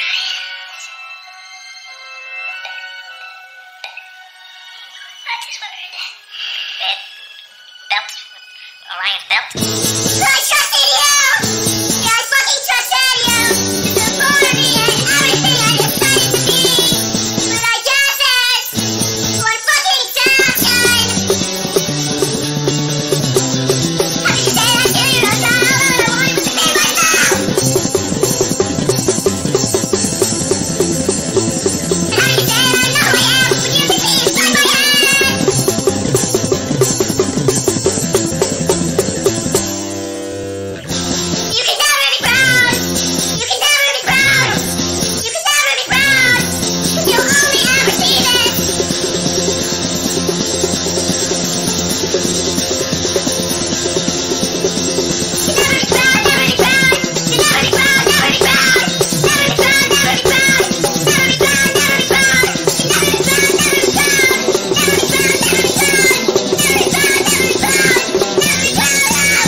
just wondered. Red belt? Orion's belt? I trusted you! Yeah, I fucking trusted you! To support me and everything I decided to be! But I guess it's one fucking shotgun! How can you say that to you? That's all I wanted to be myself! And how can you say that I know who I am when you can see inside my head? You can never be proud! You can never be proud! You can never be proud! 'Cause you'll only ever see this! You can never be proud, never be proud! You can never be proud, never be proud! Never be proud, never be proud! Never be proud, never be proud! You can never be proud, never be proud! Never be proud, never be proud! Never be proud, never be proud! Never be proud,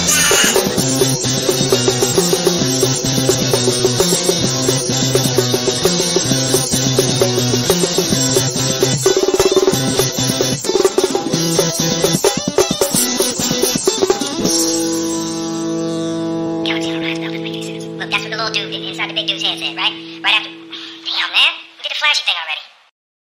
Galaxy arrived. That doesn't make any sense. Look, that's what the little dude inside the big dude's head said, right? Right after. Damn, man. Look at the flashy thing already.